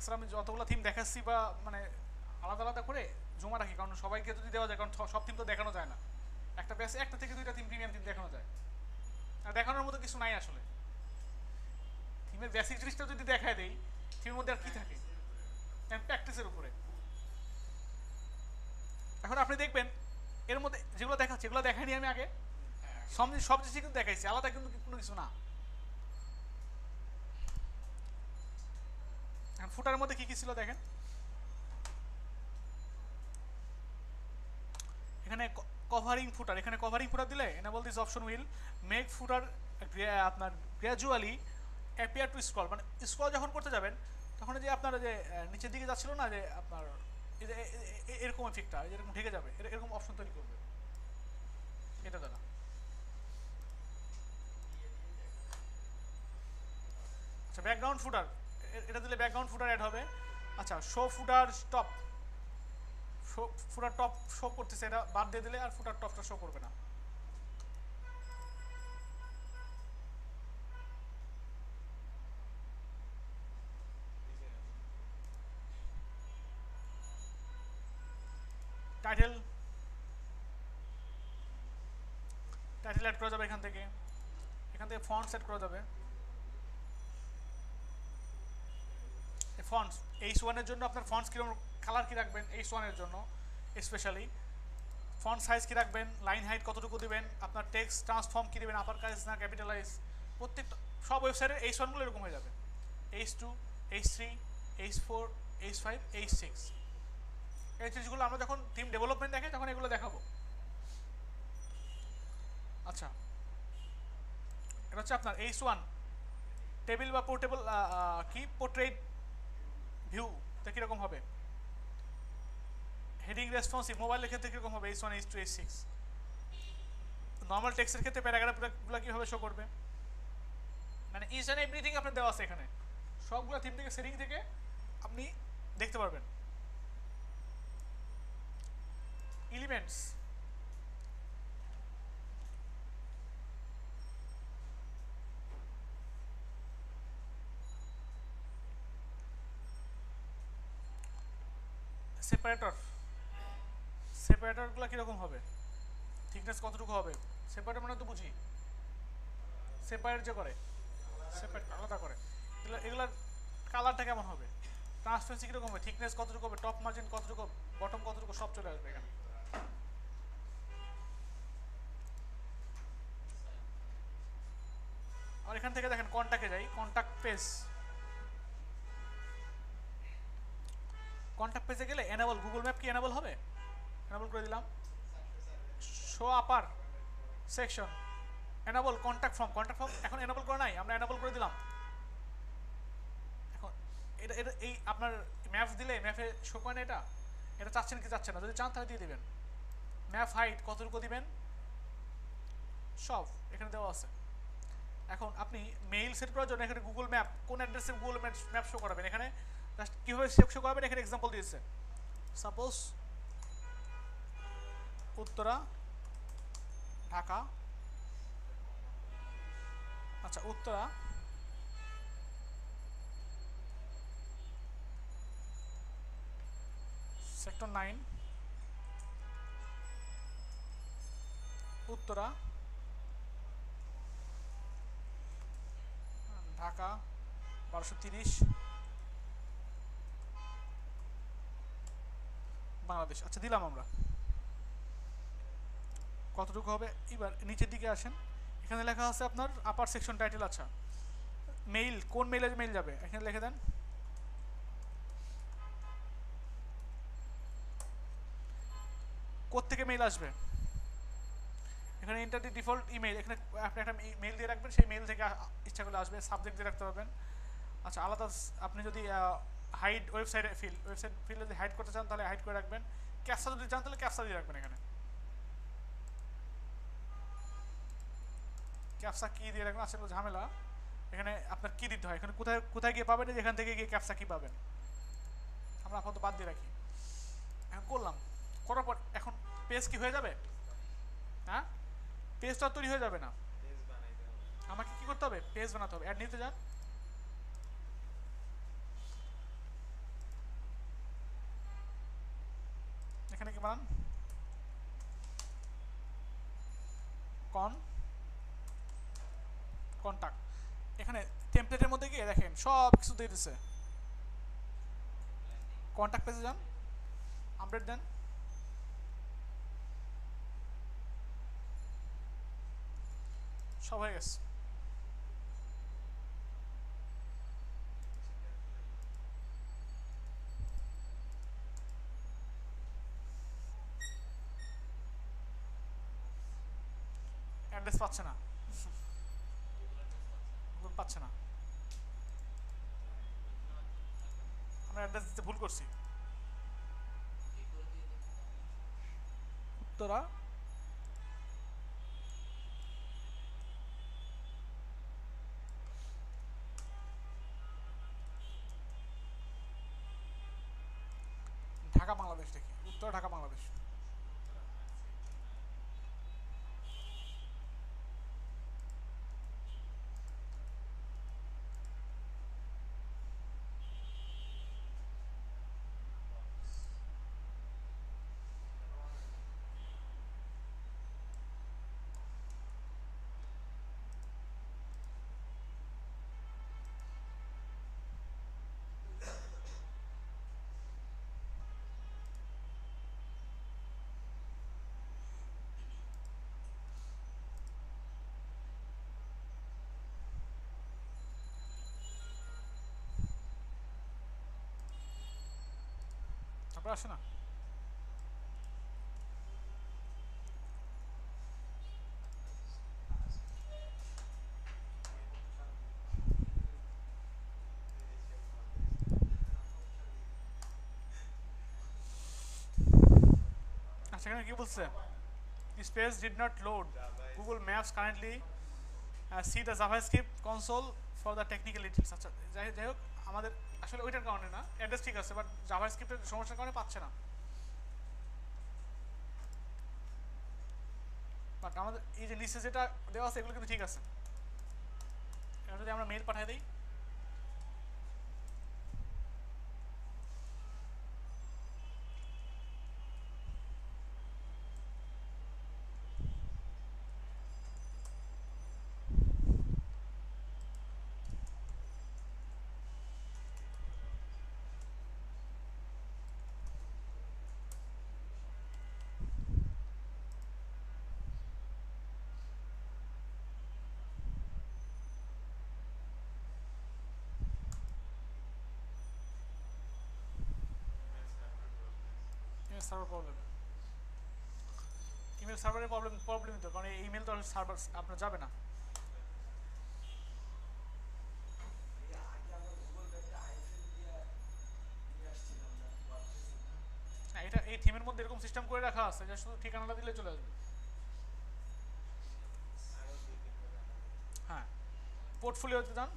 তাছাড়া আমি যতগুলো থিম দেখাচ্ছি বা মানে আলাদা আলাদা করে জমা রাখি, কারণ সবাইকে যদি দেওয়া যায়, কারণ সব থিম তো দেখানো যায় না। একটা ব্যাচে একটা থেকে দুইটা থিম, প্রিমিয়াম থিম দেখানো যায়, আর দেখানোর মতো কিছু নাই আসলে। থিমের বেসিক জিনিসটা যদি দেখায় দেই, থিমের মধ্যে আর কি থাকে? প্র্যাকটিসের উপরে। এখন আপনি দেখবেন এর মধ্যে যেগুলো দেখাচ্ছে এগুলো দেখাইনি আমি আগে, সব জিনিস কিন্তু দেখাইছি, আলাদা কিন্তু কোনো কিছু না। এখন ফুটারের মধ্যে কি কি ছিল দেখেন। এখানে কভারিং ফুটার, এখানে কভারিং ফুটার দিলে enable this option will make footer আপনার গ্র্যাজুয়ালি অ্যাপিয়ার টু স্ক্রল, মানে স্ক্রল যখন করতে যাবেন তখন যে আপনার যে নিচের দিকে যাচ্ছিল না, যে আপনার এরকম এফেক্টটা এরকম ঢেকে যাবে, এরকম অপশন তৈরি করবে এটা দ্বারা। আচ্ছা ব্যাকগ্রাউন্ড ফুটার, এটা দিলে ব্যাকগ্রাউন্ড ফুটার অ্যাড হবে। আচ্ছা show footer stop, footer top show করতেছে, এটা বাদ দিয়ে দিলে আর ফুটার টপটা শো করবে না। টাইটেল, টাইটেল অ্যাড করা যাবে এখান থেকে ফন্ট সেট করা যাবে। ফন্টস H1 এর জন্য আপনার ফন্টস কীরকম কালার কী রাখবেন, H1 এর জন্য স্পেশালি ফন্ট সাইজ কী রাখবেন, লাইন হাইট কতটুকু দিবেন, আপনার টেক্সট ট্রান্সফর্ম কী দেবেন, আপার কাজ না ক্যাপিটালাইজ, প্রত্যেকটা সব ওয়েবসাইটের H1গুলো এরকম হয়ে যাবে। H2, H3, H4, H5, H6, এই জিনিসগুলো আমরা যখন থিম ডেভেলপমেন্ট দেখে তখন এগুলো দেখাবো। আচ্ছা এটা হচ্ছে আপনার H1 টেবিল বা পোর্টেবল কি পোর্ট্রেট ভিউটা কীরকম হবে, হেডিং রেসপন্সিভ মোবাইলের ক্ষেত্রে কীরকম হবে H1, H2, H6, নর্মাল টেক্সটের ক্ষেত্রে প্যারাগ্রাফগুলো কীভাবে শো করবে, মানে ইচ অ্যান্ড এভরিথিং আপনার দেওয়া আছে এখানে, সবগুলো থিম থেকে সেটিং থেকে আপনি দেখতে পারবেন। এলিমেন্টস, সেপারেটরগুলো কীরকম হবে, থিকনেস কতটুকু হবে, সেপারেটর মানে তো বুঝি সেপারেট যে করে, সেপারেট আলাদা করে, এগুলার কালারটা কেমন হবে, ট্রান্সপারেন্সি কীরকম হবে, থিকনেস কতটুকু হবে, টপ মার্জিন কতটুকু, বটম কতটুকু, সব চলে আসবে এখানে। আর এখান থেকে দেখেন কন্ট্যাক্টে যাই, কন্ট্যাক্ট পেজ, কন্ট্যাক্ট পেজে গেলে এনেবল গুগল ম্যাপ কি এনেবল হবে, এনেবল করে দিলাম। Show upper section, enable contact form এখন এনেবল করা নাই, আমরা এনেবল করে দিলাম। এখন এটা এটা এই আপনার ম্যাপস দিলে ম্যাপে শো করে না, এটা এটা চাচ্ছেন কি চাচ্ছেন না, যদি চান তাহলে দিয়ে দিবেন। ম্যাপ হাইট কতটুকু দিবেন সব এখানে দেওয়া আছে। এখন আপনি মেইল সেট করার জন্য এখানে গুগল ম্যাপ কোন অ্যাড্রেসে গুগল ম্যাপ শো করাবেন, এখানে জাস্ট কীভাবে শো করাবেন এখানে এক্সাম্পল দিয়েছে। সাপোজ উত্তরা ঢাকা, আচ্ছা উত্তরা সেক্টর 9 উত্তরা ঢাকা 1230 বাংলাদেশ। আচ্ছা দিলাম আমরা, কতটুকু হবে। এবার নিচের দিকে আসেন, এখানে লেখা আছে আপনার আপার সেকশন টাইটেল। আচ্ছা মেইল, কোন মেইলে মেইল যাবে এখানে লিখে দেন। কোত্থেকে মেইল আসবে এখানে ইন্টার দি ডিফল্ট ইমেল, এখানে আপনি একটা মেইল দিয়ে রাখবেন, সেই মেইল থেকে ইচ্ছা করলে আসবে, সাবজেক্ট দিয়ে রাখতে পারবেন। আচ্ছা আলাদা আপনি যদি হাইড ওয়েবসাইট ফিল্ড যদি হাইড করতে চান তাহলে হাইড করে রাখবেন, ক্যাপচা যদি চান তাহলে ক্যাপচা দিয়ে রাখবেন। এখানে ক্যাপচা কি দিয়ে রাখবেন, আসলে ঝামেলা, এখানে আপনার কি দিতে হয়, এখানে কোথায় কোথায় গিয়ে পাবেন, এখান থেকে গিয়ে ক্যাপচা কি পাবেন, আমরা আপাতত বাদ দিয়ে রাখি। এখন করলাম, করার পর এখন পেজ কি হয়ে যাবে, হ্যাঁ পেজটা তৈরি হয়ে যাবে না, আমাকে কি করতে হবে, পেজ বানাতে হবে। অ্যাড নিতে যান, বানান, কন্টাক্ট। এখানে টেমপ্লেটের মধ্যে গিয়ে দেখেন সব কিছু দিয়ে দিচ্ছে। কন্টাক্ট পেজে যান, আপডেট দেন, সব হয়ে গেছে। অ্যাড্রেস পাচ্ছে না, গুগল পাচ্ছে না, আমরা অ্যাড্রেস দিতে ভুল করছি। উত্তরা ঢাকা বাংলাদেশ, দেখি উত্তরা ঢাকা বাংলাদেশ। তারপরে আসে না। আচ্ছা এখানে কি বলছে, space did not load, Google maps currently see the JavaScript console for the technical details. আচ্ছা যাই যাই হোক, আমাদের আসলে ওইটার কারণে না, অ্যাড্রেস ঠিক আছে, বাট জাভাস্ক্রিপ্টের সমস্যার কারণে পাচ্ছে না। বাট আমাদের এই যে নিচে যেটা দেওয়া আছে এগুলো কিন্তু ঠিক আছে। এবার যদি আমরা মেইল পাঠিয়ে দিই, ইমেল সার্ভার প্রবলেম, ইমেল সার্ভারের প্রবলেম তো, কারণ এই ইমেল তো সার্ভার আপনার যাবে না। না এটা এই থিমের মধ্যে এরকম সিস্টেম করে রাখা আছে যে শুধু ঠিকানাটা দিলে চলে আসবে। হ্যাঁ, পোর্টফোলিওতে যান,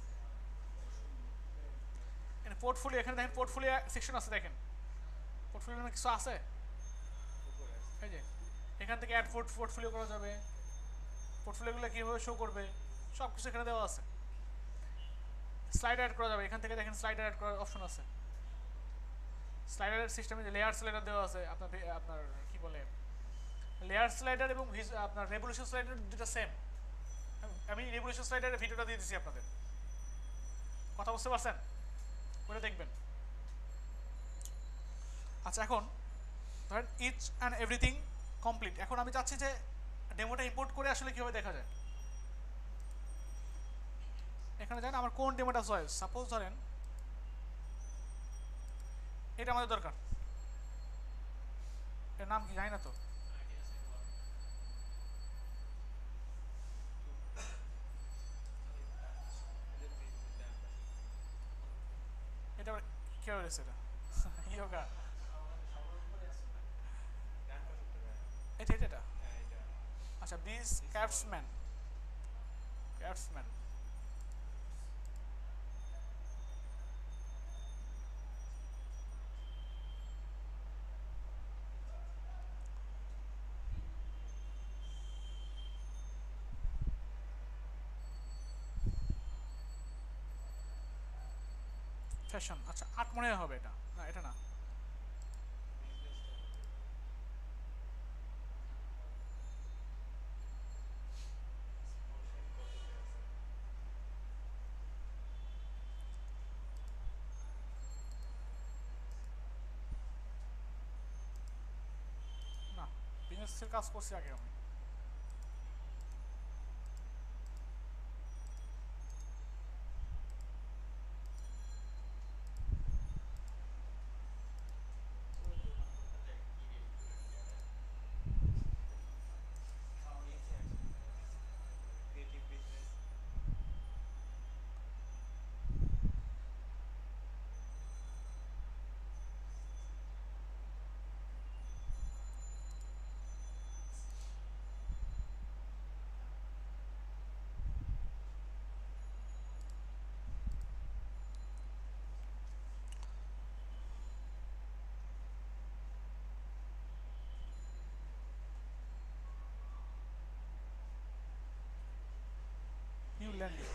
পোর্টফোলিও এখানে দেখেন, পোর্টফোলিও সেকশন আছে, দেখেন পোর্টফোলিও কিছু আছে, এই যে এখান থেকে অ্যাড পোর্টফোলিও করা যাবে, পোর্টফোলিওগুলো কীভাবে শো করবে সব কিছু এখানে দেওয়া আছে। স্লাইড অ্যাড করা যাবে, এখান থেকে দেখেন স্লাইড অ্যাড করার অপশন আছে। স্লাইডারের সিস্টেমে যে লেয়ার স্লাইডার দেওয়া আছে, আপনার আপনার কি বলে লেয়ার স্লাইডার এবং আপনার রেভলিউশন স্লাইডার দুটো সেম। আমি রেভলিউশন স্লাইডারের ভিডিওটা দিয়ে দিচ্ছি আপনাদের, কথা বুঝতে পারছেন, করে দেখবেন। আচ্ছা এখন ধরেন ইচ অ্যান্ড এভরিথিং কমপ্লিট। এখন আমি চাচ্ছি যে ডেমোটা ইম্পোর্ট করে আসলে কীভাবে দেখা যায়। এখানে জানেন আমার কোন ডেমোটা চয়েস, সাপোজ ধরেন এটা আমাদের দরকার, এর নাম কি জানি না তো, এটা কি হয়েছে, এটা ইয়োগা, এটা এটা আচ্ছা বিস ক্যাটসম্যান, ক্যাটসম্যান ফ্যাশন। আচ্ছা 8 মনে হবে, এটা না, এটা না, এর কাজ করছি আগে আমি। নিউ ল্যান্ডিং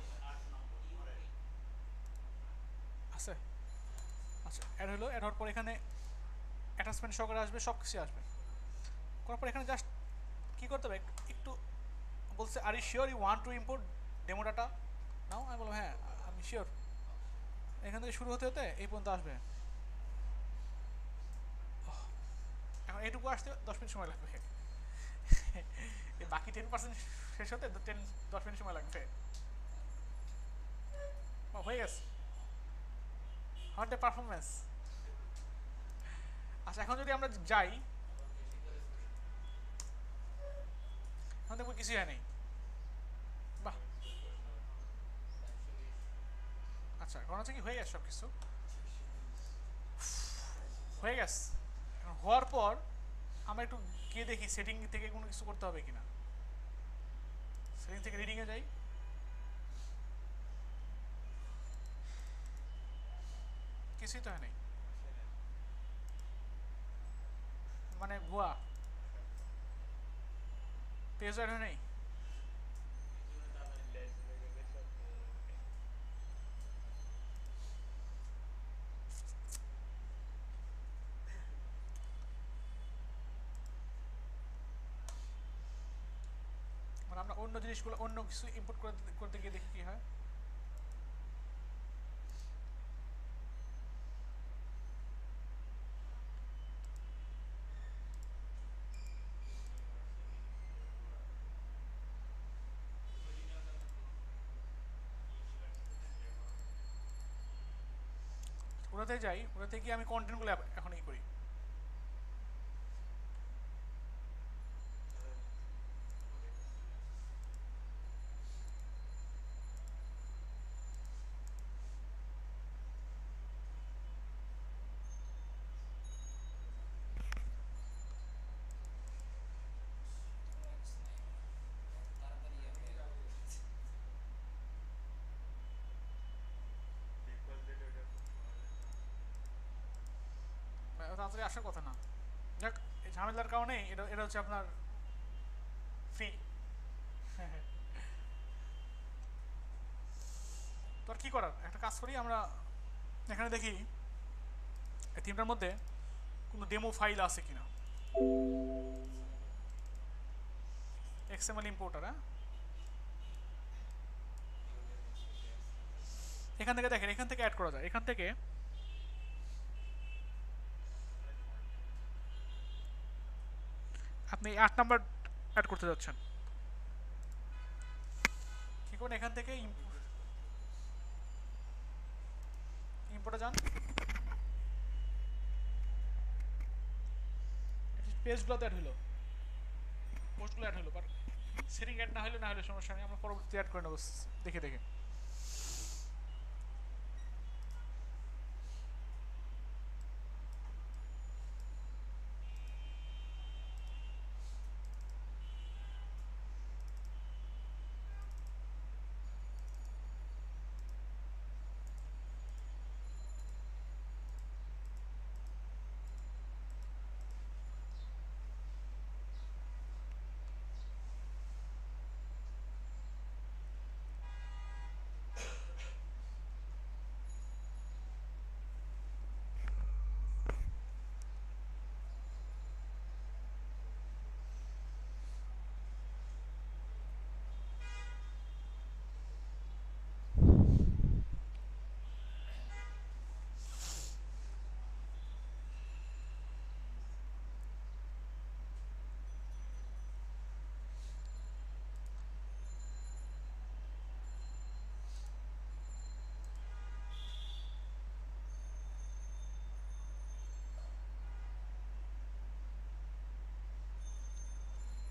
আছে। আচ্ছা অ্যাড হলো, অ্যাড হওয়ার পর এখানে অ্যাটাচমেন্ট সহকারে আসবে, সব কিছু আসবে। করার পর এখানে জাস্ট কী করতে হবে, একটু একটু বলছে are you sure you want to import demo data now? আমি বললাম হ্যাঁ আমি শিওর। এখান থেকে শুরু হতে হতে এই পর্যন্ত আসবে। এখন এইটুকু আসতে 10 মিনিট সময় লাগবে। এই বাকি 10% শেষ হতে 10 মিনিট সময় লাগবে। হয়ে গেছে। How the performance. আচ্ছা এখন যদি আমরা যাই, এখন দেখবো কিছুই হয় নাই। বাহ, আচ্ছা এখন হচ্ছে কি হয়ে গেছে সব কিছু হয়ে গেছে। এখন হওয়ার পর আমরা একটু গিয়ে দেখি সেটিং থেকে কোনো কিছু করতে হবে কিনা। সেটিং থেকে রিডিংয়ে যাই। কিছুই তো হয় নাই, মানে ভুয়া পেজ অ্যাড হয় নাই। মানে আমরা অন্য জিনিসগুলো অন্য কিছু ইম্পোর্ট করতে গিয়ে দেখি কি হয়। ওটাতে যাই, ওটাতে গিয়ে আমি কন্টেন্টগুলো এখন ই করি। তাড়াতাড়ি আসার কথা না, যাক এই ঝামেলার কারণে এটা এটা হচ্ছে আপনার ফ্রি। তো আর কি করার, একটা কাজ করি আমরা, এখানে দেখি এই থিমটার মধ্যে কোনো ডেমো ফাইল আছে কিনা। এক্সএমএল ইম্পোর্টার, হ্যাঁ এখান থেকে দেখেন, এখান থেকে অ্যাড করা যায়। এখান থেকে আপনি 8 নাম্বার অ্যাড করতে যাচ্ছেন, কি করুন এখান থেকে ইম্পোর্টে যান, পেজগুলো অ্যাড হলো, পোস্টগুলো অ্যাড হলো, বাট সেটিং অ্যাড না হলে সমস্যা নেই, আমরা পরবর্তী অ্যাড করে নেবো দেখে দেখে।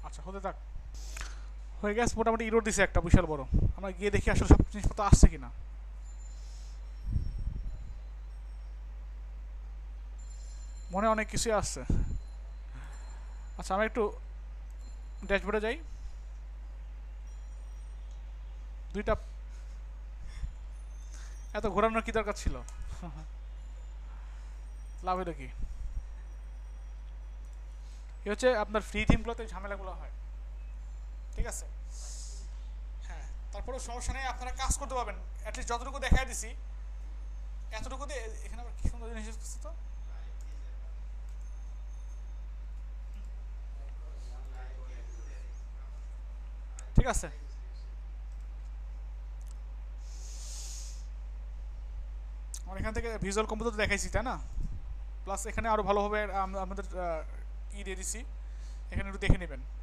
আচ্ছা হতে থাক। হয়ে গেছে মোটামুটি ইরোড দিছে একটা বিশাল বড়। আমরা গিয়ে দেখি আসলে সব জিনিসপত্র আসছে কিনা। মনে অনেক কিছুই আসছে। আচ্ছা আমরা একটু ড্যাশবোর্ডে যাই। দুইটা এত ঘোরানোর কি দরকার ছিল? লাভ হলো কি? এ হচ্ছে আপনার ফ্রি থিমগুলোতে ঝামেলাগুলো হয়, ঠিক আছে? হ্যাঁ, তারপরেও সমস্যা নেই, আপনারা কাজ করতে পারবেন। অ্যাটলিস্ট যতটুকু দেখাই দিছি এতটুকু দিয়ে। এখানে আবার কি সুন্দর জিনিস এসেছে তো। ঠিক আছে, আমার এখান থেকে ভিজুয়াল কম্পিউটার তো দেখাইছি তাই না? প্লাস এখানে আরও ভালোভাবে আমাদের ই দিয়ে দিছি, এখানে একটু দেখে নেবেন।